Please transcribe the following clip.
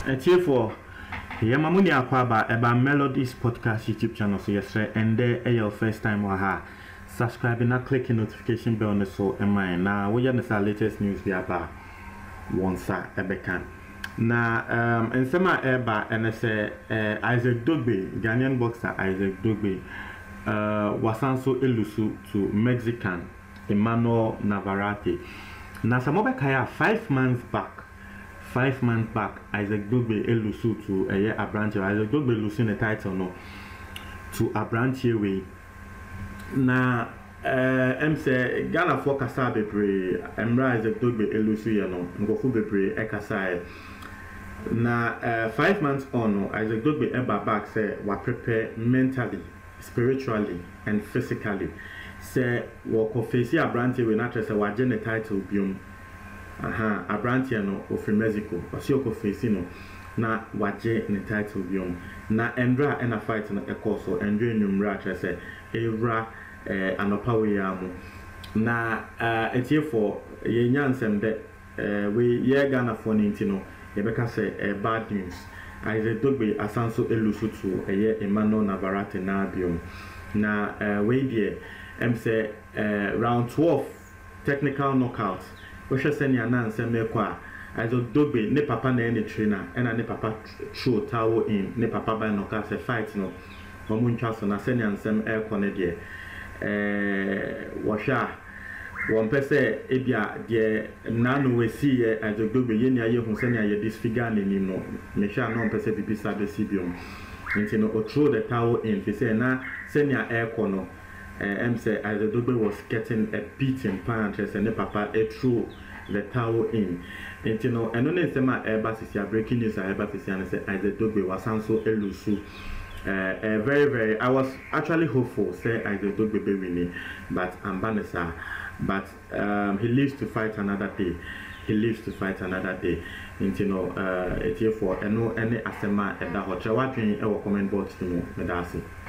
for Yamamuni Akwaba about Melodies Podcast YouTube channel. So yes, and there your first time waha. Subscribe and click the notification bell on the so and mine. Now we are the latest news we about once ebekan. Now and some eba and I say Isaac Dogboe, Ghanaian boxer Isaac Dogboe was also elusive to Mexican Emmanuel Narverette. Now some kaya 5 months back. 5 months back, Isaac Dogboe elusive to a branch. Isaac Dogboe losing the title no to a branch way. Na say Ghana for kasa bebre Isaac Dogboe elusive no ngofo bebre e kasa na 5 months on no Isaac Dogboe eba back say wa prepare mentally, spiritually and physically. Say wa ko face a branch way na say wa je the title biom Abrantia no of Mexico, or Sioko Facino, na waje in the title biom. Na Endra and a fight in a course or Andre Numrat, I say, Evra and a power yamu. Na it's here for ye yansem that we ye Ghana for Nintino, Rebecca say bad news. Isaac Dogboe asanso elusu to a Emmanuel Narverette na biom. Na we dear, say round 12 technical knockouts. We shall send your nan send me qua. Isaac Dogboe ne papa na any trainer and ne papa throw towel in ne papa by no cast a fight no. Momun chaso na send yan sem air connedia. Washa one pese ebia de nano we see Isaac Dogboe yenya ye hun send ya disfigure ni no. Me sha no pese bibi sabe sibium. Nti no throw the towel in. Fi say na send ya air kono. Say Isaac Dogboe was getting a beating punches and the papa threw the towel in. And you know, and only some breaking news and say Isaac Dogboe was also elusive. Very, I was actually hopeful, say Isaac Dogboe be winning, but Ambanesa, but he lives to fight another day. He lives to fight another day. And you know, it's here for any asema and that hot. What in our comment box to me, Medasi.